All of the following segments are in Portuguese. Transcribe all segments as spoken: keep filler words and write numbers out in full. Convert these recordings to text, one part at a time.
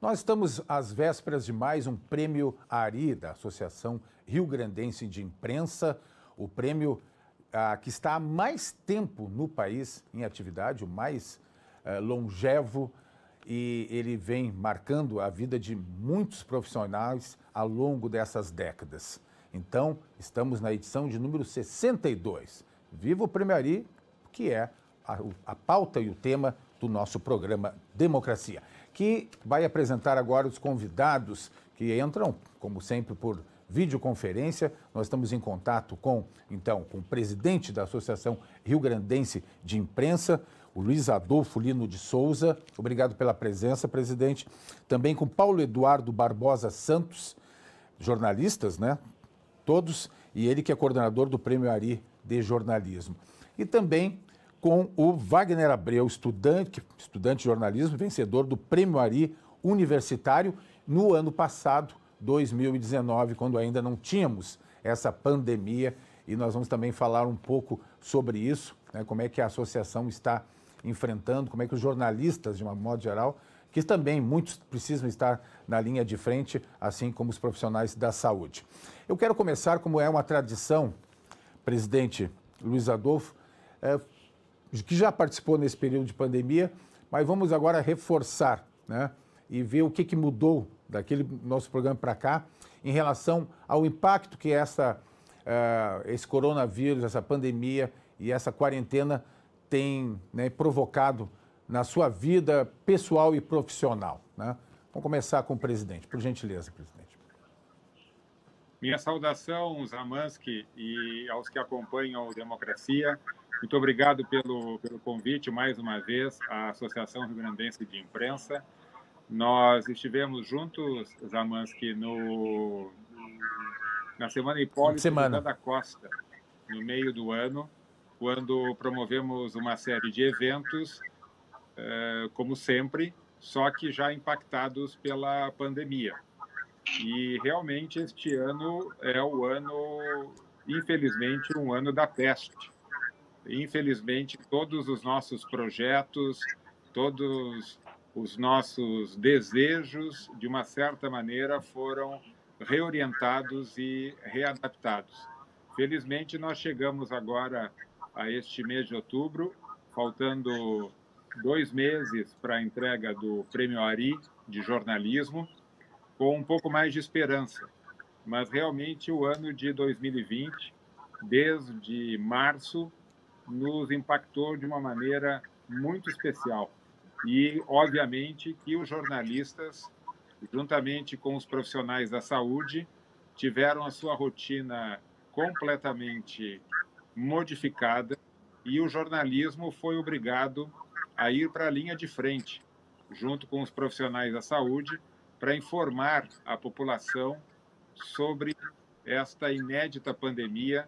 Nós estamos às vésperas de mais um prêmio ARI, da Associação Rio Grandense de Imprensa, o prêmio ah, que está há mais tempo no país em atividade, o mais ah, longevo, e ele vem marcando a vida de muitos profissionais ao longo dessas décadas. Então, estamos na edição de número sessenta e dois. Viva o Prêmio ARI, que é a, a pauta e o tema do nosso programa Democracia, que vai apresentar agora os convidados que entram, como sempre, por videoconferência. Nós estamos em contato com, então, com o presidente da Associação Rio Grandense de Imprensa, o Luiz Adolfo Lino de Souza. Obrigado pela presença, presidente. Também com Paulo Eduardo Barbosa Santos, jornalistas, né? Todos, e ele que é coordenador do Prêmio ARI de Jornalismo. E também com o Wagner Abreu, estudante, estudante de jornalismo, vencedor do Prêmio ARI Universitário no ano passado, dois mil e dezenove, quando ainda não tínhamos essa pandemia. E nós vamos também falar um pouco sobre isso, né, como é que a associação está enfrentando, como é que os jornalistas, de um modo geral, que também muitos precisam estar na linha de frente, assim como os profissionais da saúde. Eu quero começar, como é uma tradição, presidente Luiz Adolfo, é, que já participou nesse período de pandemia, mas vamos agora reforçar, né, e ver o que, que mudou daquele nosso programa para cá em relação ao impacto que essa, uh, esse coronavírus, essa pandemia e essa quarentena tem, né, provocado na sua vida pessoal e profissional, né? Vamos começar com o presidente, por gentileza, presidente. Minha saudação, Zamansky, e aos que acompanham o Democracia. Muito obrigado pelo, pelo convite, mais uma vez, à Associação Rio Grandense de Imprensa. Nós estivemos juntos, Zamansky, no, na Semana Hipólito Semana. da Costa, no meio do ano, quando promovemos uma série de eventos, eh, como sempre, só que já impactados pela pandemia. E realmente este ano é o ano, infelizmente, um ano da peste. Infelizmente, todos os nossos projetos, todos os nossos desejos, de uma certa maneira, foram reorientados e readaptados. Felizmente, nós chegamos agora a este mês de outubro, faltando dois meses para a entrega do Prêmio ARI de jornalismo, com um pouco mais de esperança. Mas realmente o ano de dois mil e vinte, desde março, nos impactou de uma maneira muito especial. E, obviamente, que os jornalistas, juntamente com os profissionais da saúde, tiveram a sua rotina completamente modificada e o jornalismo foi obrigado a ir para a linha de frente, junto com os profissionais da saúde, para informar a população sobre esta inédita pandemia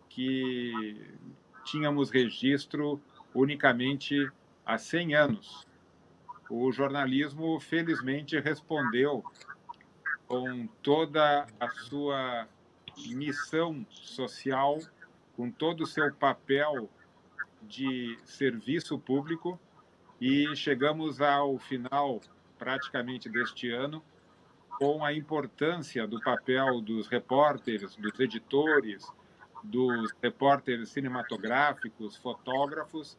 que tínhamos registro unicamente há cem anos. O jornalismo, felizmente, respondeu com toda a sua missão social, com todo o seu papel de serviço público, e chegamos ao final, praticamente, deste ano, com a importância do papel dos repórteres, dos editores, dos repórteres cinematográficos, fotógrafos,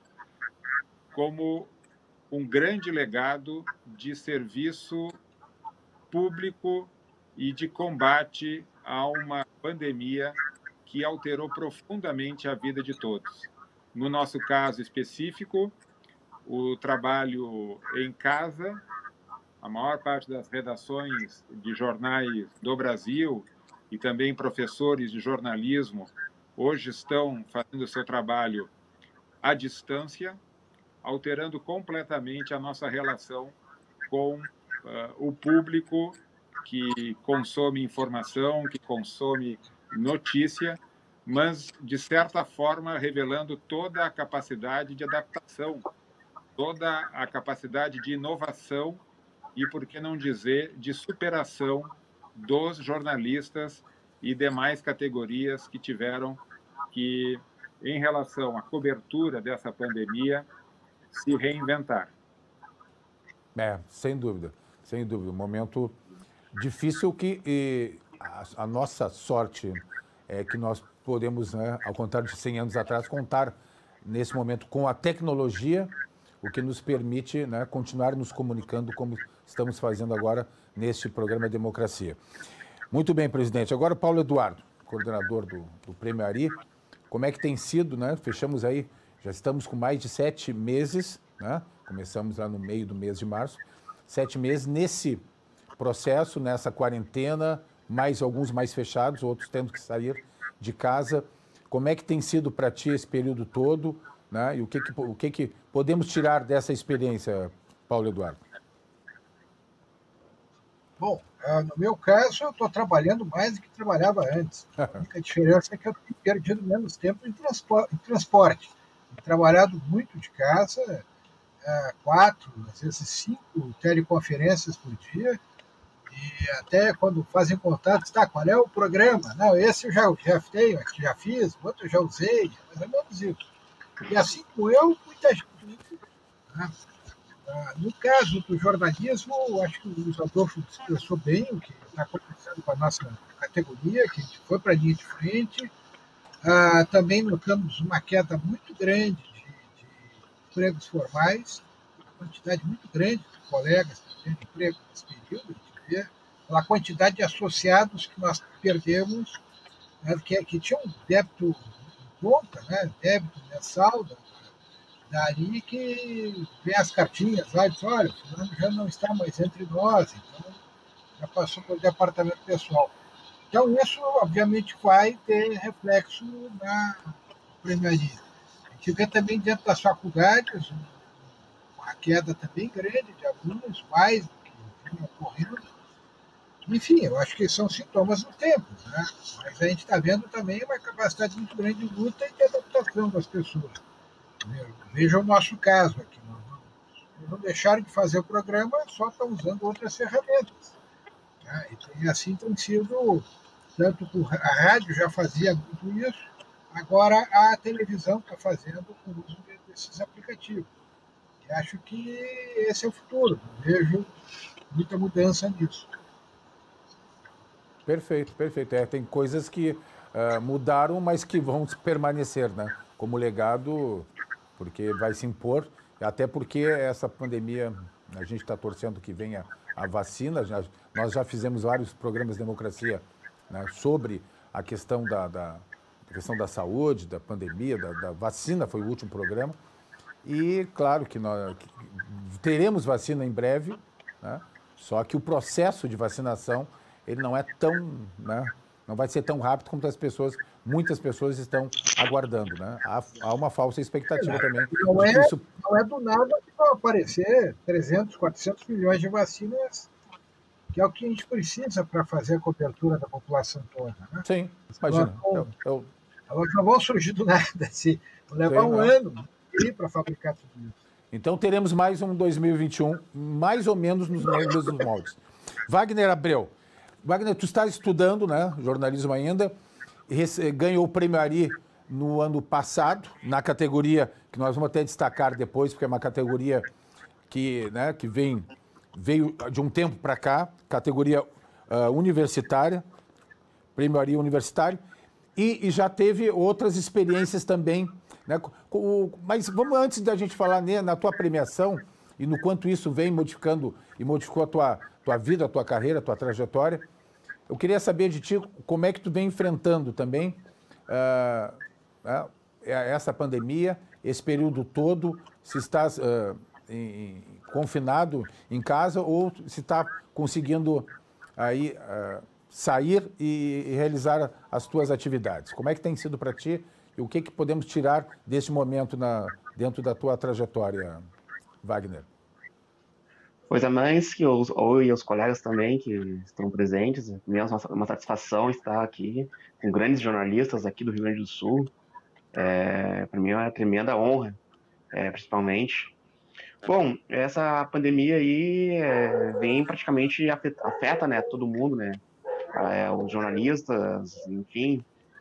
como um grande legado de serviço público e de combate a uma pandemia que alterou profundamente a vida de todos. No nosso caso específico, o trabalho em casa, a maior parte das redações de jornais do Brasil e também professores de jornalismo hoje estão fazendo o seu trabalho à distância, alterando completamente a nossa relação com uh, o público que consome informação, que consome notícia, mas, de certa forma, revelando toda a capacidade de adaptação, toda a capacidade de inovação e, por que não dizer, de superação dos jornalistas e demais categorias que tiveram que, em relação à cobertura dessa pandemia, se reinventar. É, sem dúvida. sem dúvida. Um momento difícil que e, a, a nossa sorte é que nós podemos, né, ao contrário de cem anos atrás, contar nesse momento com a tecnologia, o que nos permite, né, continuar nos comunicando como estamos fazendo agora neste programa Democracia. Muito bem, presidente. Agora, Paulo Eduardo, coordenador do, do Prêmio Ari, como é que tem sido, né? Fechamos aí, já estamos com mais de sete meses, né? Começamos lá no meio do mês de março, sete meses nesse processo, nessa quarentena, mais alguns mais fechados, outros tendo que sair de casa. Como é que tem sido para ti esse período todo, né? E o que que, o que que podemos tirar dessa experiência, Paulo Eduardo? Bom, no meu caso, eu estou trabalhando mais do que trabalhava antes. A única diferença é que eu tenho perdido menos tempo em transporte. Tenho trabalhado muito de casa, quatro, às vezes cinco teleconferências por dia, e até quando fazem contatos, tá, qual é o programa? Não, esse eu já, já tenho, já fiz, outro eu já usei, mais ou menos isso. E assim como eu, muita gente. Né? No caso do jornalismo, acho que o Luiz Adolfo expressou bem o que está acontecendo com a nossa categoria, que a gente foi para a linha de frente. Ah, também notamos uma queda muito grande de, de empregos formais, uma quantidade muito grande de colegas perdendo emprego nesse período, a gente vê a quantidade de associados que nós perdemos, né, que, que tinham um débito em conta, né, débito mensal, daí que vem as cartinhas lá e diz, olha, o fulano já não está mais entre nós, então já passou para o departamento pessoal. Então isso, obviamente, vai ter reflexo na premiaria. A gente vê também dentro das faculdades uma queda também grande de alunos, mais do que vinha ocorrendo. Enfim, eu acho que são sintomas do tempo, né? Mas a gente está vendo também uma capacidade muito grande de luta e de adaptação das pessoas. Veja o nosso caso aqui. Nós não deixaram de fazer o programa, só estão usando outras ferramentas. Tá? E assim tem sido, tanto a rádio já fazia muito isso, agora a televisão está fazendo com o uso desses aplicativos. E acho que esse é o futuro. Vejo muita mudança nisso. Perfeito, perfeito. É, tem coisas que uh, mudaram, mas que vão permanecer, né? Como legado, porque vai se impor, até porque essa pandemia, a gente está torcendo que venha a vacina, já, nós já fizemos vários programas de democracia, né, sobre a questão da, da, a questão da saúde, da pandemia, da, da vacina, foi o último programa, e claro que nós que teremos vacina em breve, né, só que o processo de vacinação, ele não é tão, né, não vai ser tão rápido como as pessoas, muitas pessoas estão aguardando, né? Há, há uma falsa expectativa também. Não é, isso... não é do nada que vão aparecer trezentos, quatrocentos milhões de vacinas, que é o que a gente precisa para fazer a cobertura da população toda. Né? Sim, imagina. Elas, eu, eu... elas não vão surgir do nada, assim, vão levar Sim, um não. ano para fabricar tudo isso. Então teremos mais um dois mil e vinte e um, mais ou menos nos mesmos moldes. Wagner Abreu. Wagner, tu estás estudando, né, jornalismo ainda, ganhou o Prêmio Ari no ano passado, na categoria que nós vamos até destacar depois, porque é uma categoria que, né, que vem, veio de um tempo para cá, categoria uh, universitária, Prêmio Ari universitário, e, e já teve outras experiências também, né, com, mas vamos, antes da gente falar né, na tua premiação e no quanto isso vem modificando e modificou a tua, tua vida, a tua carreira, a tua trajetória, eu queria saber de ti como é que tu vem enfrentando também uh, uh, essa pandemia, esse período todo, se estás uh, em, confinado em casa ou se está conseguindo aí, uh, sair e, e realizar as tuas atividades. Como é que tem sido para ti e o que, que podemos tirar desse momento na, dentro da tua trajetória, Wagner? Coisa mais que os, eu e os colegas também que estão presentes, mesmo uma satisfação estar aqui com grandes jornalistas aqui do Rio Grande do Sul. É, para mim é uma tremenda honra, é, principalmente. Bom, essa pandemia aí é, vem praticamente afeta, afeta, né, todo mundo, né, é, os jornalistas, enfim.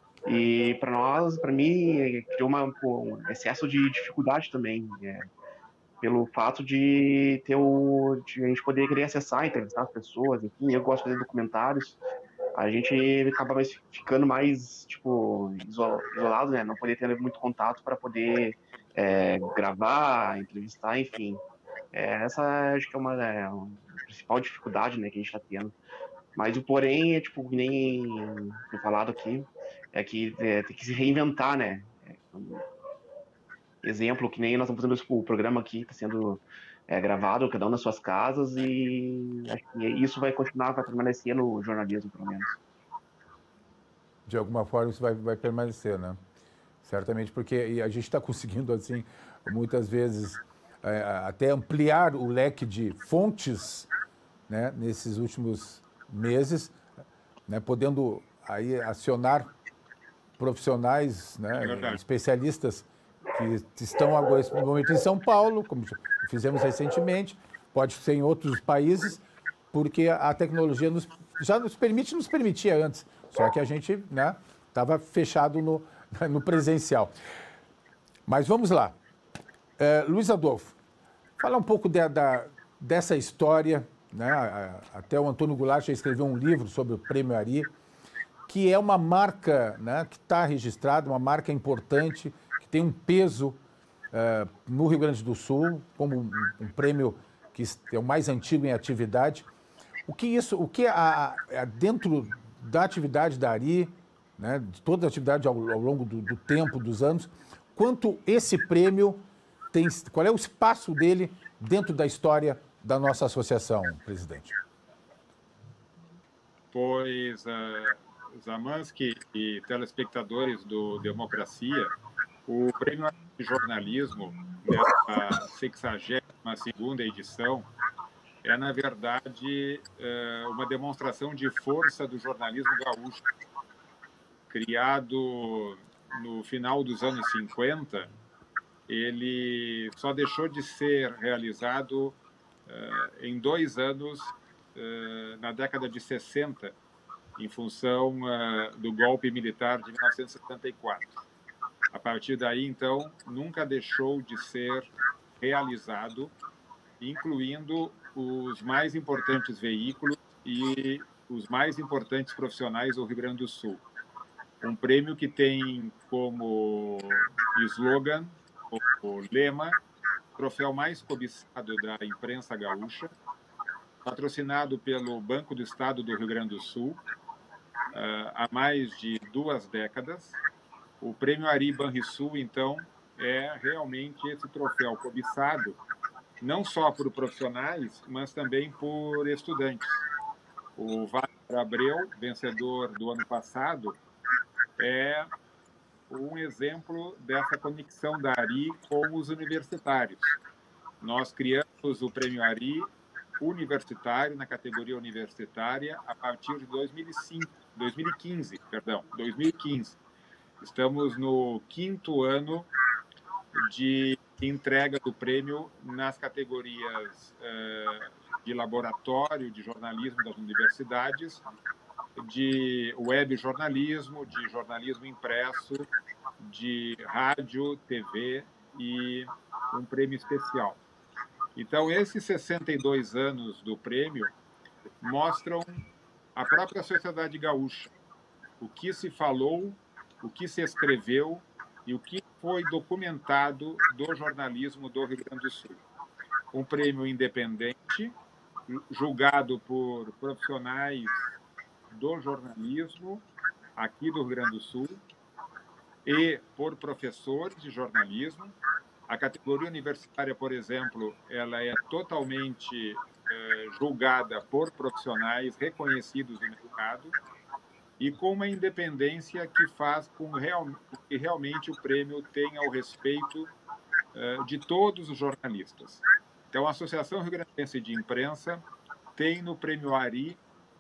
E para nós, para mim, criou uma, um excesso de dificuldade também. É, pelo fato de ter o de a gente poder querer acessar, entrevistar as pessoas, enfim, eu gosto de fazer documentários, a gente acaba mais ficando mais, tipo, iso- isolado, né? Não poder ter muito contato para poder é, gravar, entrevistar, enfim. É, essa acho que é uma, é, uma principal dificuldade, né, que a gente está tendo. Mas o porém é, tipo, que nem foi falado aqui, é que é, tem que se reinventar, né? É, exemplo, que nem nós estamos fazendo isso, o programa aqui está sendo é, gravado, cada um nas suas casas, e acho que isso vai continuar, vai permanecer no jornalismo, pelo menos. De alguma forma isso vai, vai permanecer, né? Certamente, porque e a gente está conseguindo, assim, muitas vezes, é, até ampliar o leque de fontes, né, nesses últimos meses, né, podendo aí acionar profissionais, É né, verdade. especialistas que estão agora nesse momento em São Paulo, como fizemos recentemente, pode ser em outros países, porque a tecnologia nos, já nos permite, nos permitia antes, só que a gente estava, né, fechado no, no presencial. Mas vamos lá. É, Luiz Adolfo, fala um pouco de, da, dessa história, né? Até o Antônio Goulart já escreveu um livro sobre o Prêmio Ari, que é uma marca, né, que está registrada, uma marca importante, que tem um peso uh, no Rio Grande do Sul, como um, um prêmio que é o mais antigo em atividade. O que isso, o que a, a, dentro da atividade da Ari, né, de toda a atividade ao, ao longo do, do tempo, dos anos, quanto esse prêmio tem, qual é o espaço dele dentro da história da nossa associação, presidente? Pois, uh, Zamansky e telespectadores do Democracia, o Prêmio de Jornalismo, nessa sexagésima segunda edição, é, na verdade, uma demonstração de força do jornalismo gaúcho. Criado no final dos anos cinquenta, ele só deixou de ser realizado em dois anos, na década de sessenta, em função do golpe militar de mil novecentos e setenta e quatro. A partir daí, então, nunca deixou de ser realizado, incluindo os mais importantes veículos e os mais importantes profissionais do Rio Grande do Sul. Um prêmio que tem como slogan, o lema, troféu mais cobiçado da imprensa gaúcha, patrocinado pelo Banco do Estado do Rio Grande do Sul há mais de duas décadas. O Prêmio Ari Banrisul, então, é realmente esse troféu cobiçado, não só por profissionais, mas também por estudantes. O Wagner Abreu, vencedor do ano passado, é um exemplo dessa conexão da Ari com os universitários. Nós criamos o Prêmio Ari universitário, na categoria universitária, a partir de dois mil e cinco, dois mil e quinze, perdão, dois mil e quinze. Estamos no quinto ano de entrega do prêmio nas categorias uh, de laboratório de jornalismo das universidades, de web jornalismo, de jornalismo impresso, de rádio, T V e um prêmio especial. Então, esses sessenta e dois anos do prêmio mostram a própria sociedade gaúcha, o que se falou, o que se escreveu e o que foi documentado do jornalismo do Rio Grande do Sul. Um prêmio independente, julgado por profissionais do jornalismo aqui do Rio Grande do Sul e por professores de jornalismo. A categoria universitária, por exemplo, ela é totalmente eh, julgada por profissionais reconhecidos do mercado e com uma independência que faz com real, que realmente o prêmio tenha o respeito uh, de todos os jornalistas. Então, a Associação Rio Grandense de Imprensa tem no Prêmio Ari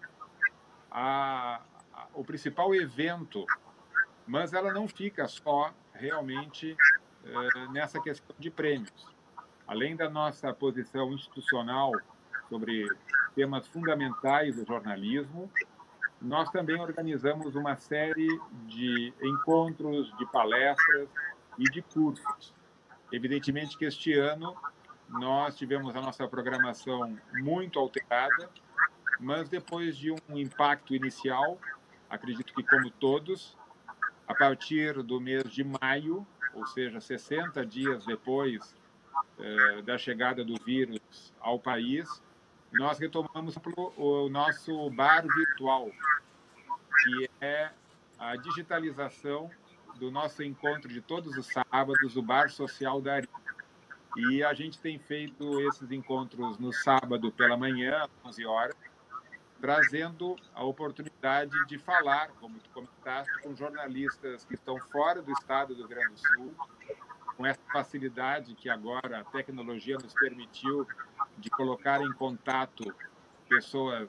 a, a, o principal evento, mas ela não fica só realmente uh, nessa questão de prêmios. Além da nossa posição institucional sobre temas fundamentais do jornalismo, nós também organizamos uma série de encontros, de palestras e de cursos. Evidentemente que este ano nós tivemos a nossa programação muito alterada, mas depois de um impacto inicial, acredito que como todos, a partir do mês de maio, ou seja, sessenta dias depois eh, da chegada do vírus ao país, nós retomamos o nosso bar virtual, que é a digitalização do nosso encontro de todos os sábados, o Bar Social da Ari. E a gente tem feito esses encontros no sábado pela manhã, às onze horas, trazendo a oportunidade de falar, como tu comentaste, com jornalistas que estão fora do estado do Rio Grande do Sul, com essa facilidade que agora a tecnologia nos permitiu de colocar em contato pessoas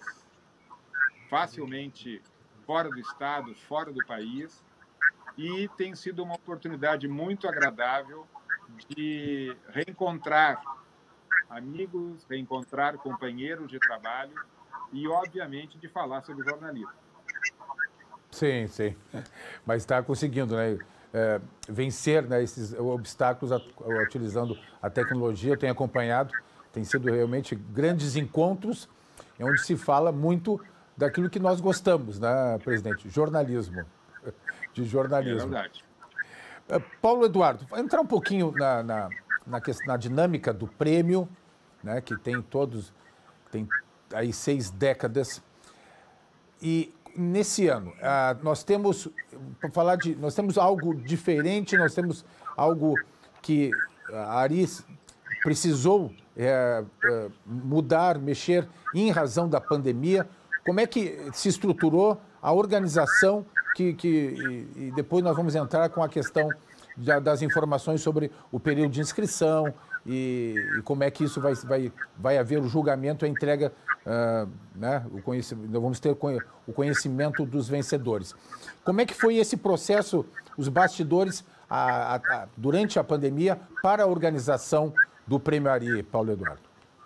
facilmente fora do estado, fora do país, e tem sido uma oportunidade muito agradável de reencontrar amigos, reencontrar companheiros de trabalho e, obviamente, de falar sobre jornalismo. Sim, sim. Mas está conseguindo, né? É, vencer, né, esses obstáculos a, a, utilizando a tecnologia. Eu tenho acompanhado, tem sido realmente grandes encontros, onde se fala muito daquilo que nós gostamos, né, presidente? Jornalismo. De jornalismo. É verdade. É, Paulo Eduardo, vai entrar um pouquinho na, na, na, questão, na dinâmica do prêmio, né, que tem todos, tem aí seis décadas. E nesse ano, ah, nós temos, para falar de, nós temos algo diferente, nós temos algo que a Ari precisou é, é, mudar, mexer em razão da pandemia. Como é que se estruturou a organização que, que e, e depois nós vamos entrar com a questão de, das informações sobre o período de inscrição e, e como é que isso vai, vai, vai haver o julgamento, a entrega, uh, né, o conhecimento, vamos ter o conhecimento dos vencedores. Como é que foi esse processo, os bastidores, a, a, a, durante a pandemia, para a organização do Prêmio Ari, Paulo Eduardo?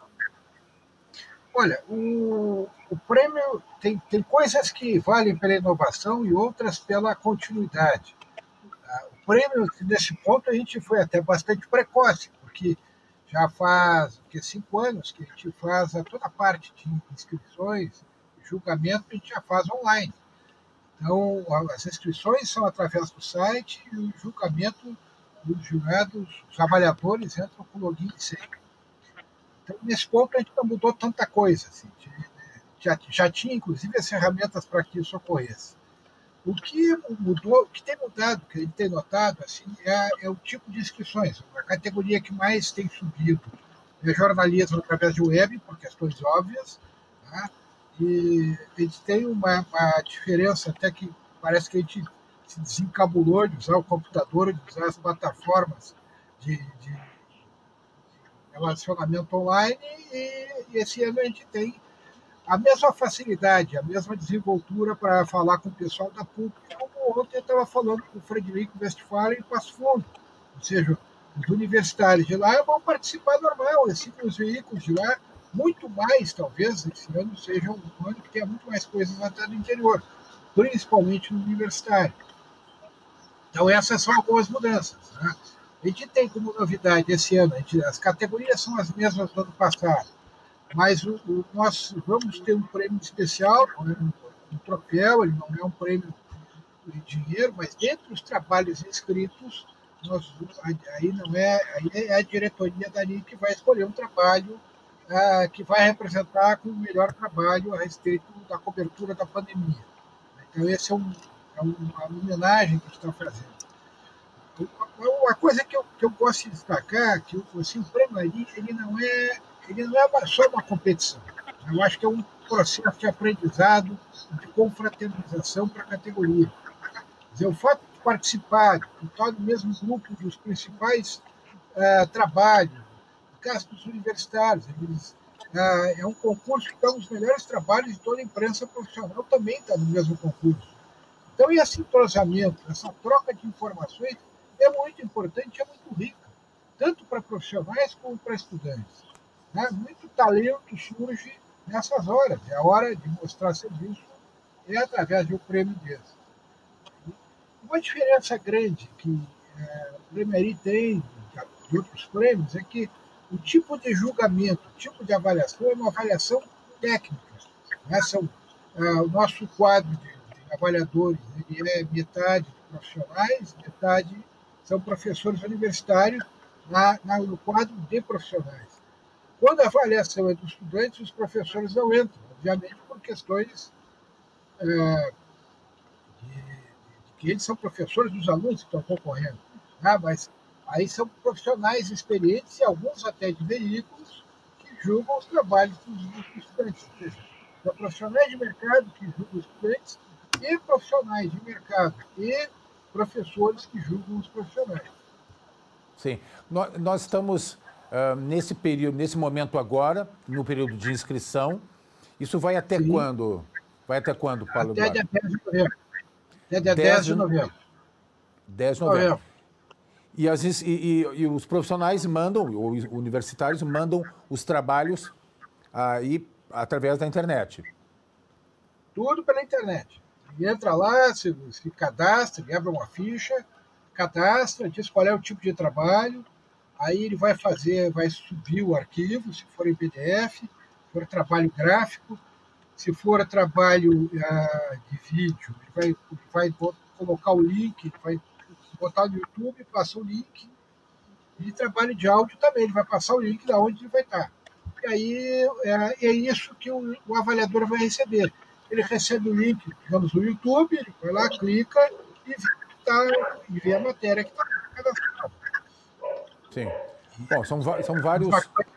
Olha, o, o prêmio tem, tem coisas que valem pela inovação e outras pela continuidade. O prêmio, nesse ponto, a gente foi até bastante precoce, porque já faz que, cinco anos que a gente faz a toda a parte de inscrições, julgamento, a gente já faz online. Então, as inscrições são através do site e o julgamento dos julgados, os avaliadores entram com login e senha. Então, nesse ponto, a gente não mudou tanta coisa. Assim, já, já tinha, inclusive, as ferramentas para que isso ocorresse. O que mudou, o que tem mudado, que a gente tem notado, assim, é, é o tipo de inscrições. A categoria que mais tem subido é jornalismo através de web, por questões óbvias. Tá? E a gente tem uma, uma diferença até que parece que a gente se desencabulou de usar o computador, de usar as plataformas de, de relacionamento online, e, e esse ano a gente tem a mesma facilidade, a mesma desenvoltura para falar com o pessoal da P U C, como ontem eu estava falando com o Frederico Westphalen em Passo Fundo. Ou seja, os universitários de lá vão participar normal, assim como os veículos de lá, muito mais, talvez, esse ano seja um ano que tenha muito mais coisas até do interior, principalmente no universitário. Então, essas são algumas mudanças. Né? A gente tem como novidade esse ano, a gente, as categorias são as mesmas do ano passado, mas o, o, nós vamos ter um prêmio especial, um, um troféu, ele não é um prêmio de dinheiro, mas dentre os trabalhos inscritos, nós, aí não é, aí é a diretoria dali que vai escolher um trabalho ah, que vai representar com o melhor trabalho a respeito da cobertura da pandemia. Então, esse é, um, é uma homenagem que a gente está fazendo. Uma coisa que eu, que eu gosto de destacar, que assim, o prêmio ali, ele não é ele não é só uma competição. Eu acho que é um processo de aprendizado, de confraternização para a categoria. Quer dizer, o fato de participar, de estar no mesmo grupo dos principais uh, trabalhos, no caso dos universitários, eles, uh, é um concurso que dá os melhores trabalhos de toda a imprensa profissional, também está no mesmo concurso. Então, esse entrosamento, essa troca de informações é muito importante, é muito rica, tanto para profissionais como para estudantes. Né? Muito talento surge nessas horas. É a hora de mostrar serviço é através de um prêmio desse. Uma diferença grande que é, o Prêmio Ari tem de outros prêmios é que o tipo de julgamento, o tipo de avaliação é uma avaliação técnica. Né? São, ah, o nosso quadro de, de avaliadores ele é metade profissionais, metade são professores universitários na, na, no quadro de profissionais. Quando a avaliação é dos estudantes, os professores não entram, obviamente por questões ah, de, de que eles são professores dos alunos que estão concorrendo. Né? Mas aí são profissionais experientes e alguns até de veículos que julgam os trabalhos dos estudantes. Ou seja, são profissionais de mercado que julgam os estudantes e profissionais de mercado e professores que julgam os profissionais. Sim. Nós, nós estamos uh, nesse período, nesse momento agora, no período de inscrição. Isso vai até Sim. quando? Vai até quando, Paulo Até Eduardo? dia dez de novembro. Até dia dez de novembro. dez de novembro. E, as, e, e, e os profissionais mandam, ou os universitários mandam os trabalhos aí através da internet. Tudo pela internet. Ele entra lá, se, se cadastra, ele abre uma ficha, cadastra, diz qual é o tipo de trabalho, aí ele vai fazer, vai subir o arquivo, se for em P D F, se for trabalho gráfico, se for trabalho uh, de vídeo, ele vai, vai colocar o link, ele vai botar no YouTube, passa o link, e trabalho de áudio também, ele vai passar o link da onde ele vai estar. E aí é, é isso que o, o avaliador vai receber. Ele recebe o link, digamos, no YouTube, ele vai lá, clica e vê, tá, e vê a matéria que está cadastrada. Sim. Bom, são, são vários...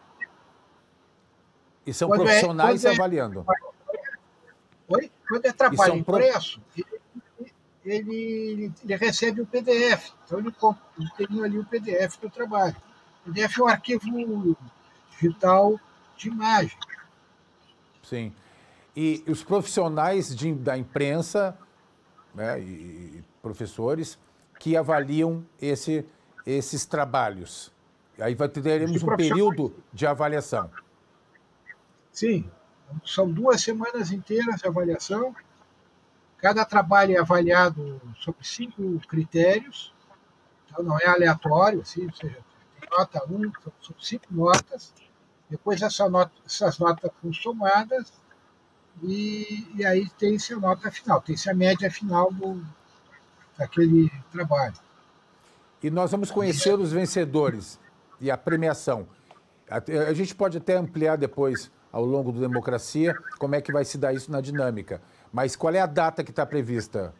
E são quando profissionais é, avaliando. É, oi? Quando é trabalho impresso, pro... ele, ele, ele recebe o P D F. Então, ele, ele tem ali o P D F do trabalho. O P D F é um arquivo digital de imagem. Sim. E os profissionais de, da imprensa, né, e, e professores que avaliam esse, esses trabalhos. Aí vai, teremos um período de avaliação. Sim, são duas semanas inteiras de avaliação. Cada trabalho é avaliado sobre cinco critérios, então não é aleatório, assim, ou seja, tem nota um, são cinco notas, depois essa nota, essas notas são somadas e, e aí tem-se a nota final, tem-se a média final do, daquele trabalho. E nós vamos conhecer os vencedores e a premiação. A, a gente pode até ampliar depois, ao longo do Democracia, como é que vai se dar isso na dinâmica. Mas qual é a data que está prevista?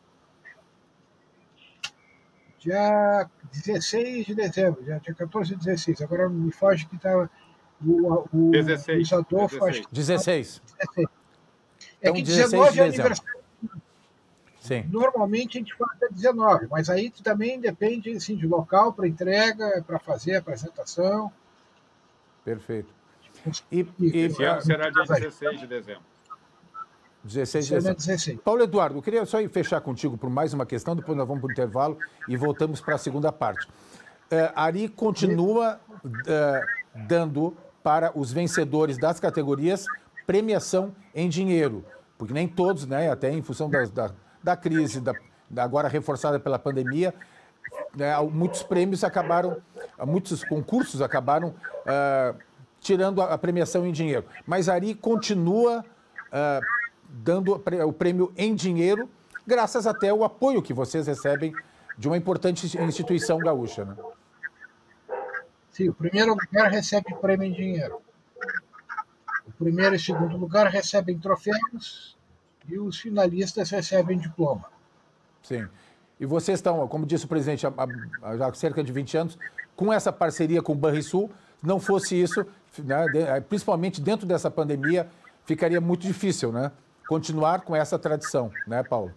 Dia dezesseis de dezembro, dia quatorze e dezesseis. Agora me foge que estava o, o dezesseis. Adolfo, dezesseis. dezesseis. dezesseis. É então, que dezesseis dezenove de é dezembro. aniversário. Sim. Normalmente a gente faz até dezenove, mas aí também depende assim, de local para entrega, para fazer a apresentação. Perfeito. E, e, Esse ano será dia dezesseis de dezembro. dezesseis de dezembro. dezesseis. Paulo Eduardo, eu queria só ir fechar contigo por mais uma questão, depois nós vamos para o intervalo e voltamos para a segunda parte. Uh, Ari continua uh, dando para os vencedores das categorias premiação em dinheiro, porque nem todos, né, até em função da, da, da crise, da, da agora reforçada pela pandemia, né, muitos prêmios acabaram, muitos concursos acabaram uh, tirando a, a premiação em dinheiro. Mas Ari continua uh, dando o prêmio em dinheiro, graças até ao apoio que vocês recebem de uma importante instituição gaúcha, né? Sim, o primeiro lugar recebe prêmio em dinheiro. O primeiro e segundo lugar recebem troféus e os finalistas recebem diploma. Sim. E vocês estão, como disse o presidente, há, há, há cerca de vinte anos, com essa parceria com o Banrisul. Não fosse isso, né, principalmente dentro dessa pandemia, ficaria muito difícil, né? Continuar com essa tradição, né, Paulo?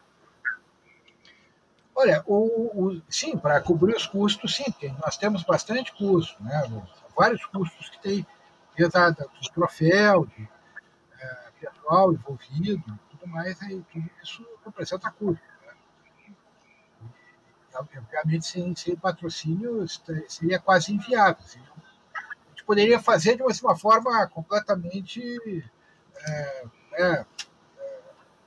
Olha, o, o, sim, para cobrir os custos, sim, nós temos bastante custo, né? Vários custos que tem, de troféu, de é, pessoal envolvido, tudo mais, aí, tudo isso representa custo. Né? E, obviamente, sem, sem patrocínio, seria quase inviável. Assim, a gente poderia fazer de uma, uma forma completamente é, é, é,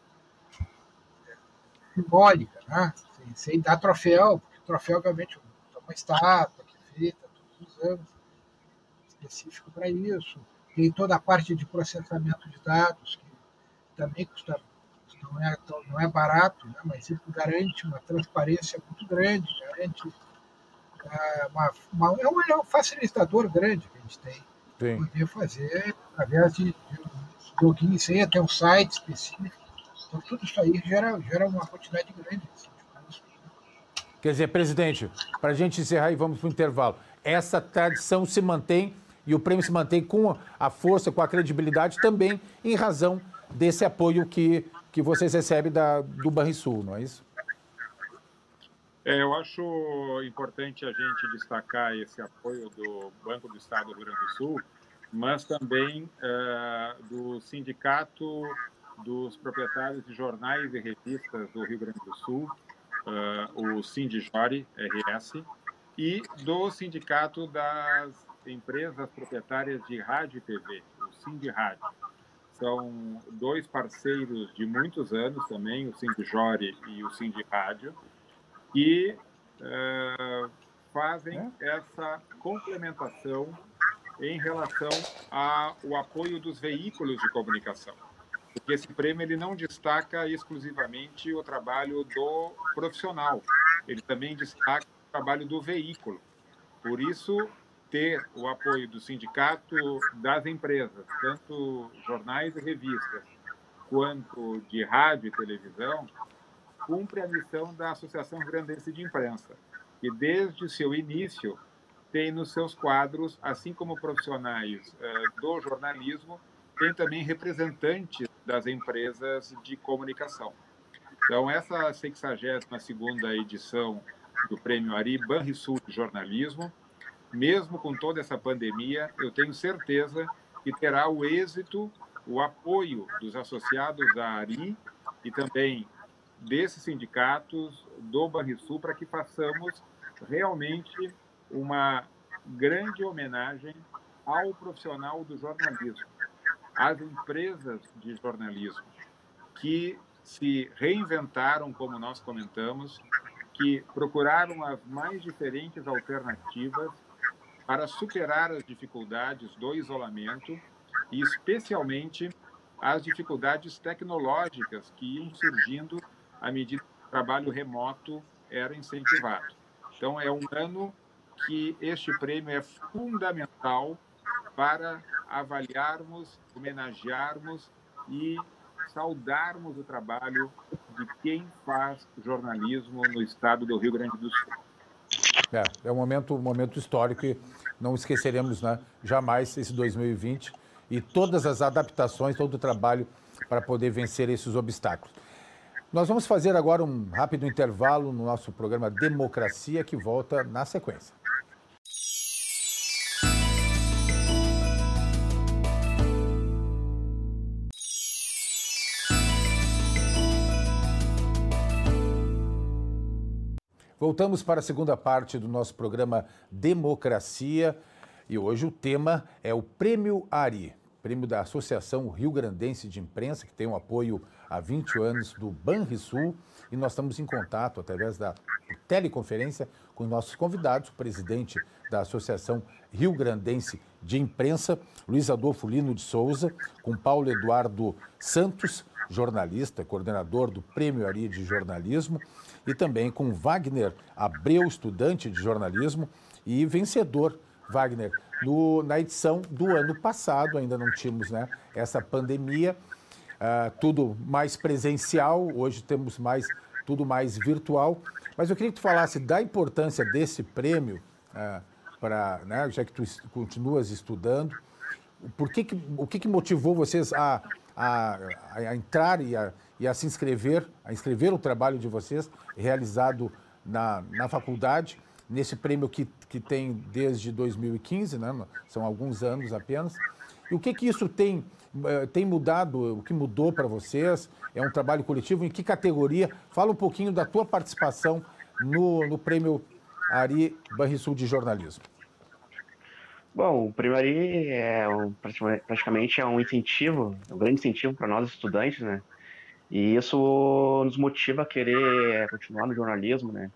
simbólica, né? Sem, sem dar troféu, porque o troféu, obviamente, é uma estátua que é feita todos os anos. específico para isso. Tem toda a parte de processamento de dados, que também custa, não, é, não é barato, né? Mas isso garante uma transparência muito grande, garante uh, uma, uma, é, um, é um facilitador grande que a gente tem. Sim. Poder fazer através de, de um login e senha, tem um site específico. Então, tudo isso aí gera, gera uma quantidade grande. Assim, Quer dizer, presidente, para a gente encerrar e vamos para o intervalo, essa tradição se mantém e o prêmio se mantém com a força, com a credibilidade também em razão desse apoio que, que vocês recebem da, do Banrisul, não é isso? É, eu acho importante a gente destacar esse apoio do Banco do Estado do Rio Grande do Sul, mas também uh, do Sindicato dos Proprietários de Jornais e Revistas do Rio Grande do Sul, uh, o Sindijori R S, e do Sindicato das Empresas Proprietárias de Rádio e T V, o Sindirádio. São dois parceiros de muitos anos também, o Sindijori e o Sindirádio, que uh, fazem essa complementação em relação ao apoio dos veículos de comunicação. Porque esse prêmio ele não destaca exclusivamente o trabalho do profissional, ele também destaca o trabalho do veículo. Por isso, ter o apoio do sindicato das empresas, tanto jornais e revistas, quanto de rádio e televisão, cumpre a missão da Associação Rio Grandense de Imprensa, que desde seu início tem nos seus quadros, assim como profissionais uh, do jornalismo, tem também representantes das empresas de comunicação. Então, essa sexagésima segunda edição do Prêmio Ari Banrisul de Jornalismo, mesmo com toda essa pandemia, eu tenho certeza que terá o êxito, o apoio dos associados da Ari e também desses sindicatos do Banrisul para que façamos realmente uma grande homenagem ao profissional do jornalismo, às empresas de jornalismo que se reinventaram, como nós comentamos, que procuraram as mais diferentes alternativas para superar as dificuldades do isolamento e, especialmente, as dificuldades tecnológicas que iam surgindo à medida que o trabalho remoto era incentivado. Então, é um ano que este prêmio é fundamental para avaliarmos, homenagearmos e saudarmos o trabalho de quem faz jornalismo no estado do Rio Grande do Sul. É, é um momento, um momento histórico e não esqueceremos, né, jamais esse dois mil e vinte e todas as adaptações, todo o trabalho para poder vencer esses obstáculos. Nós vamos fazer agora um rápido intervalo no nosso programa Democracia, que volta na sequência. Voltamos para a segunda parte do nosso programa Democracia e hoje o tema é o Prêmio Ari, prêmio da Associação Rio Grandense de Imprensa, que tem um apoio há vinte anos do Banrisul, e nós estamos em contato através da teleconferência com nossos convidados, o presidente da Associação Rio Grandense de Imprensa, Luiz Adolfo Lino de Souza, com Paulo Eduardo Santos, jornalista, coordenador do Prêmio Ari de Jornalismo, e também com Wagner Abreu, estudante de jornalismo e vencedor, Wagner, no, na edição do ano passado, ainda não tínhamos, né, essa pandemia, uh, tudo mais presencial, hoje temos mais, tudo mais virtual, mas eu queria que tu falasse da importância desse prêmio, uh, pra, né, já que tu continuas estudando, por que que, o que, que motivou vocês a, a, a entrar e a, e a se inscrever, a inscrever o trabalho de vocês realizado na, na faculdade, nesse prêmio que, que tem desde dois mil e quinze, né? São alguns anos apenas. E o que que isso tem, tem mudado, o que mudou para vocês? É um trabalho coletivo? Em que categoria? Fala um pouquinho da tua participação no, no Prêmio Ari Banrisul de Jornalismo. Bom, o Prêmio Ari é um, praticamente é um incentivo, um grande incentivo para nós estudantes, né? E isso nos motiva a querer continuar no jornalismo, né?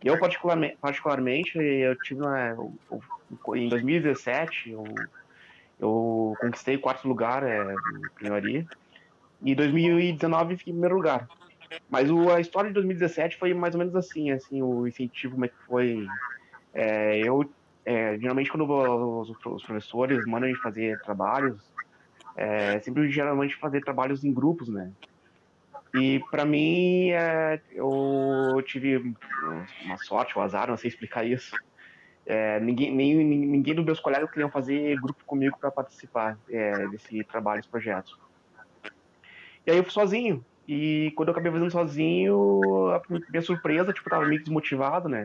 Eu, particularmente, particularmente eu tive uma, eu, eu, em dois mil e dezessete, eu, eu conquistei o quarto lugar é, no Prêmio Ari, e em dois mil e dezenove fiquei em primeiro lugar. Mas o, a história de dois mil e dezessete foi mais ou menos assim, assim, o incentivo como é que foi. É, eu, é, geralmente, quando os, os professores mandam a gente fazer trabalhos, é sempre geralmente fazer trabalhos em grupos, né? E para mim, é, eu tive uma sorte, um azar, não sei explicar isso. É, ninguém, nem, ninguém dos meus colegas queriam fazer grupo comigo para participar é, desse trabalho, desse projeto. E aí eu fui sozinho. E quando eu acabei fazendo sozinho, a minha surpresa, tipo, eu tava meio desmotivado, né?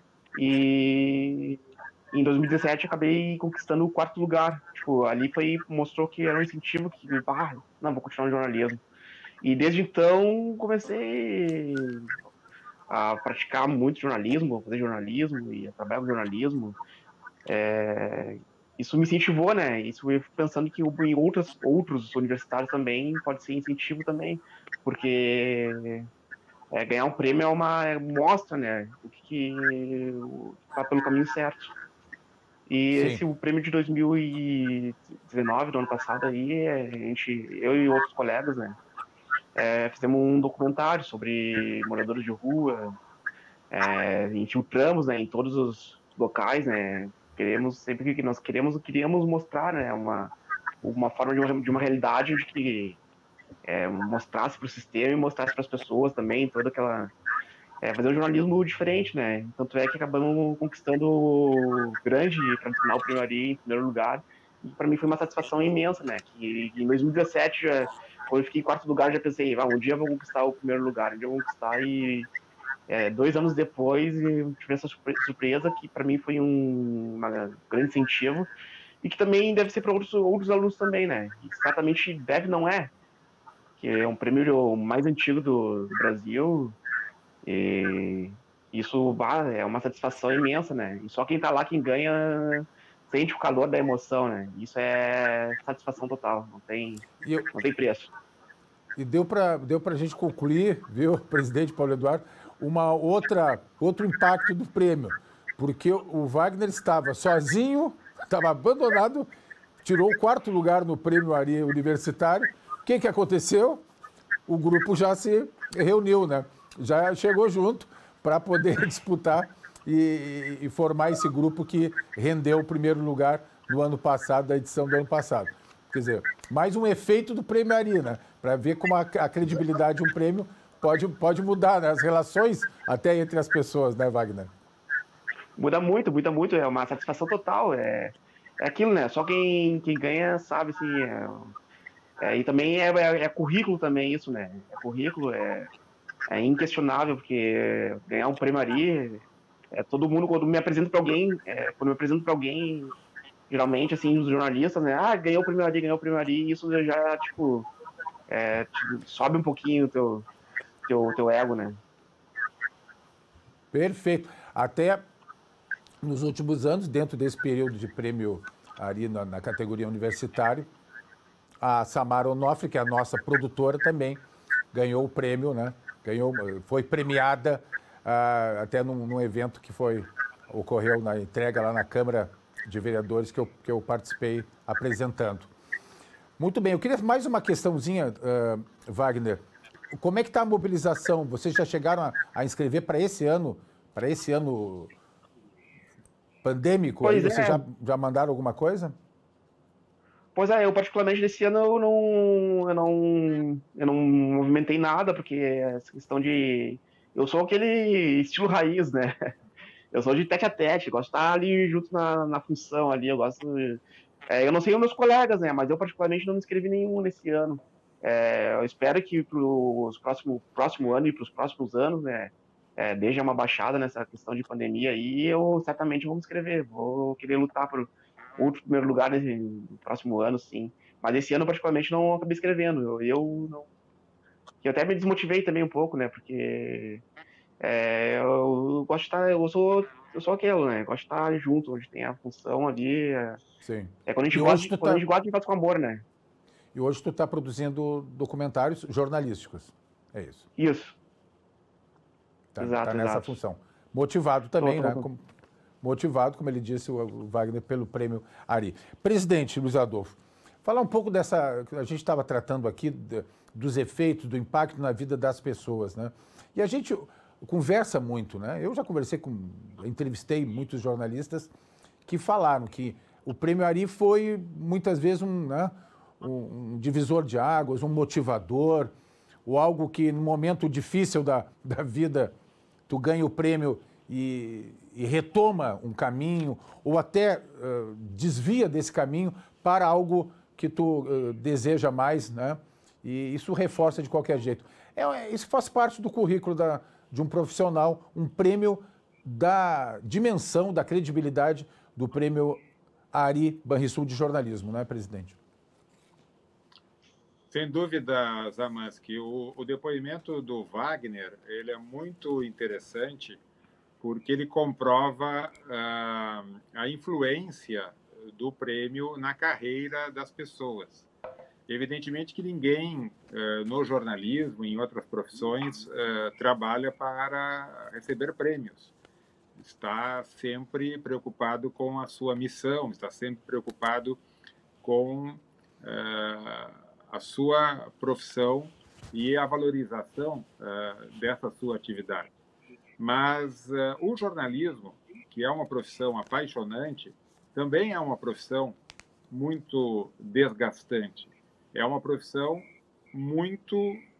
E em dois mil e dezessete eu acabei conquistando o quarto lugar. Tipo, ali foi, mostrou que era um incentivo que, ah, não, vou continuar no jornalismo. E desde então comecei a praticar muito jornalismo, a fazer jornalismo e a trabalhar com jornalismo. É, isso me incentivou, né? Isso eu fico pensando que em outras, outros universitários também pode ser incentivo também, porque é, ganhar um prêmio é uma é, mostra, né? O que, que tá pelo caminho certo. E Sim. esse o prêmio de dois mil e dezenove, do ano passado aí, a gente, eu e outros colegas, né? É, fizemos um documentário sobre moradores de rua, é, infiltramos, né, em todos os locais, né, queremos sempre que nós queremos queríamos mostrar, né, uma uma forma de uma, de uma realidade onde que é, mostrasse para o sistema e mostrasse para as pessoas também toda aquela é, fazer um jornalismo diferente, né, tanto é que acabamos conquistando o grande e tradicional Prêmio Ari em primeiro lugar, e para mim foi uma satisfação imensa, né, que, que em dois mil e dezessete já, quando eu fiquei em quarto lugar, já pensei, ah, um dia eu vou conquistar o primeiro lugar, um dia eu vou conquistar, e é, dois anos depois eu tive essa surpresa que para mim foi um uma grande incentivo e que também deve ser para outros, outros alunos também, né? E certamente deve, não é, que é um prêmio mais antigo do, do Brasil e isso bah, é uma satisfação imensa, né? E só quem tá lá, quem ganha, sente o calor da emoção, né? Isso é satisfação total, não tem, E, eu, não tem preço. e deu para deu a gente concluir, viu, presidente Paulo Eduardo, uma outra, outro impacto do prêmio, porque o Wagner estava sozinho, estava abandonado, tirou o quarto lugar no Prêmio Ari Universitário. O que, que aconteceu? O grupo já se reuniu, né? Já chegou junto para poder disputar e, e formar esse grupo que rendeu o primeiro lugar no ano passado, da edição do ano passado. Quer dizer, mais um efeito do Prêmio Ari, né? Para ver como a, a credibilidade de um prêmio pode, pode mudar, né? As relações até entre as pessoas, né, Wagner? Muda muito, muda muito, é uma satisfação total, é, é aquilo, né? Só quem, quem ganha sabe, assim, é, é, e também é, é, é currículo também isso, né? É currículo, é, é inquestionável, porque ganhar um prêmio Ari, é, todo mundo, quando me apresenta para alguém, é, quando me apresento para alguém, geralmente, assim, os jornalistas, né? Ah, ganhou o prêmio Ari, ganhou o prêmio Ari, e isso já, tipo, é, tipo, sobe um pouquinho o teu, teu, teu ego, né? Perfeito. Até nos últimos anos, dentro desse período de prêmio Ari na, na categoria universitário, a Samara Onofre, que é a nossa produtora, também ganhou o prêmio, né? Ganhou, foi premiada uh, até num, num evento que foi, ocorreu na entrega lá na Câmara de Vereadores que eu, que eu participei apresentando. Muito bem, eu queria mais uma questãozinha, uh, Wagner. Como é que está a mobilização? Vocês já chegaram a, a inscrever para esse ano, para esse ano pandêmico? Aí Pois vocês é. já, já mandaram alguma coisa? Pois é, eu particularmente desse ano eu não, eu não, eu não movimentei nada, porque essa questão de... Eu sou aquele estilo raiz, né? Eu sou de tete a tete, gosto de estar ali junto na, na função ali, eu gosto... É, eu não sei os meus colegas, né? Mas eu particularmente não me inscrevi nenhum nesse ano. É, eu espero que para o próximo, próximo ano e para os próximos anos, né? É, desde uma baixada nessa questão de pandemia aí, eu certamente vou me inscrever, vou querer lutar por outro primeiro lugar nesse, no próximo ano, sim. Mas esse ano, particularmente, não acabei escrevendo. Eu, eu não. Eu até me desmotivei também um pouco, né? Porque é, eu gosto de estar. Eu sou, eu sou aquele, né? Eu gosto de estar junto, onde tem a função ali. É, Sim. é quando a gente E gosta, hoje tu quando a tá, gente gosta, a gente faz com amor, né? e hoje tu está produzindo documentários jornalísticos. É isso. Isso. Tá, Exato, tá nessa exato. função. Motivado também, Tô, tô, né? tô. Como- motivado, como ele disse, o Wagner, pelo prêmio Ari. Presidente Luiz Adolfo, falar um pouco dessa... A gente estava tratando aqui de- dos efeitos, do impacto na vida das pessoas, né? E a gente conversa muito, né? Eu já conversei com... Entrevistei muitos jornalistas que falaram que o prêmio Ari foi, muitas vezes, um, né, um um divisor de águas, um motivador, ou algo que, no momento difícil da, da vida, tu ganha o prêmio e, e retoma um caminho, ou até uh, desvia desse caminho para algo que tu uh, deseja mais, né? E isso reforça de qualquer jeito. É, isso faz parte do currículo da, de um profissional, um prêmio da dimensão, da credibilidade do prêmio Ari Banrisul de jornalismo, não é, presidente? Sem dúvida, Zamansky, o, o depoimento do Wagner ele é muito interessante porque ele comprova ah, a influência do prêmio na carreira das pessoas. Evidentemente que ninguém eh, no jornalismo, em outras profissões, eh, trabalha para receber prêmios. Está sempre preocupado com a sua missão, está sempre preocupado com eh, a sua profissão e a valorização eh, dessa sua atividade. Mas eh, o jornalismo, que é uma profissão apaixonante, também é uma profissão muito desgastante. É uma profissão muito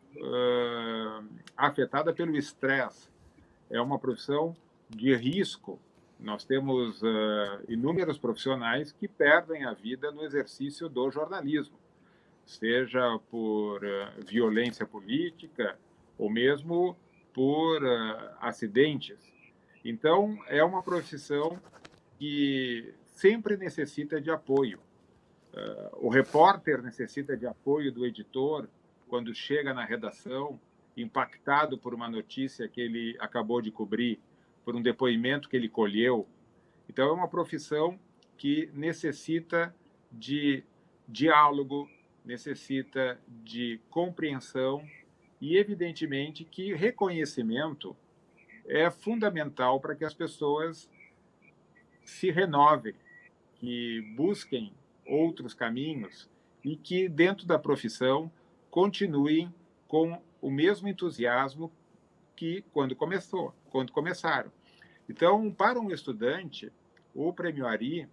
uh, afetada pelo estresse. É uma profissão de risco. Nós temos uh, inúmeros profissionais que perdem a vida no exercício do jornalismo, seja por uh, violência política ou mesmo por uh, acidentes. Então, é uma profissão que sempre necessita de apoio. Uh, o repórter necessita de apoio do editor quando chega na redação, impactado por uma notícia que ele acabou de cobrir, por um depoimento que ele colheu. Então, é uma profissão que necessita de diálogo, necessita de compreensão e, evidentemente, que reconhecimento é fundamental para que as pessoas se renovem, que busquem outros caminhos e que, dentro da profissão, continuem com o mesmo entusiasmo que quando começou, quando começaram. Então, para um estudante, o Prêmio Ari